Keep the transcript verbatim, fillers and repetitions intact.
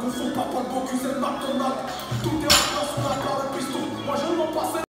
ne sont pas ton beau cul, c'est pas ton âme. Tout